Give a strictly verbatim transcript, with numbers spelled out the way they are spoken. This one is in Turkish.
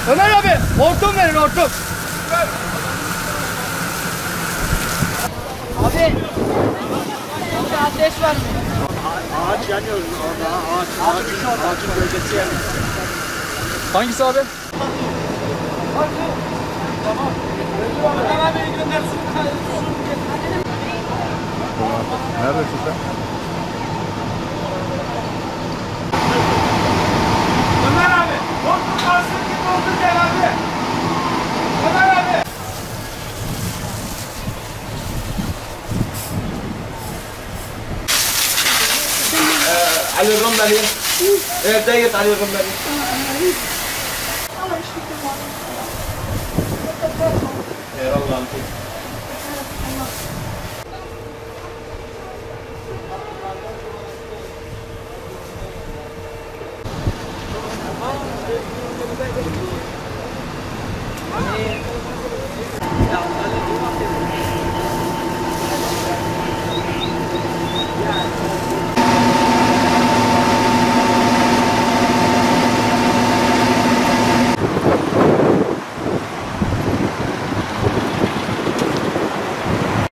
Ömer abi hortum verin hortum. Abi burada ateş var mı? Ağaç yanıyor orada. Ağaç, ağaç, ağaç, ağacın gölgesi yanıyor. Hangisi abi? Tamam. Ömer abiyi gönder. Neredesin sen? Ömer abi hortum varsın gibi oldu gel abi. Ömer abi. علي الرملي ايه ضيق علي الرملي خير الله